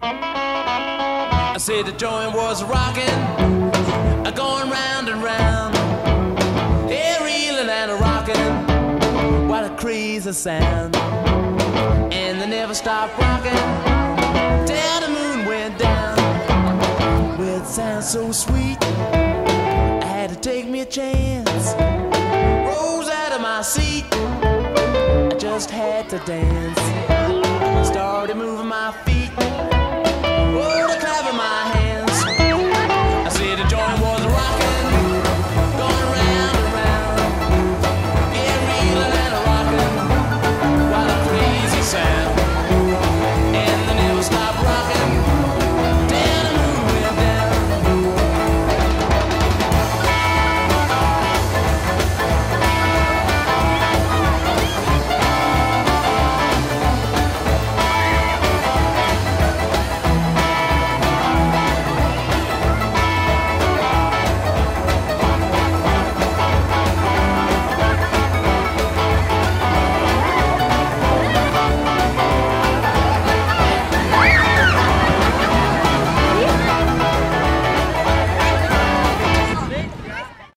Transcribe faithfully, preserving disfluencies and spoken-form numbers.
I said the joint was rocking, going round and round, yeah, reeling and a rocking, what a crazy sound. And they never stopped rocking till the moon went down. Well, it sounds so sweet, I had to take me a chance. Rose out of my seat, I just had to dance.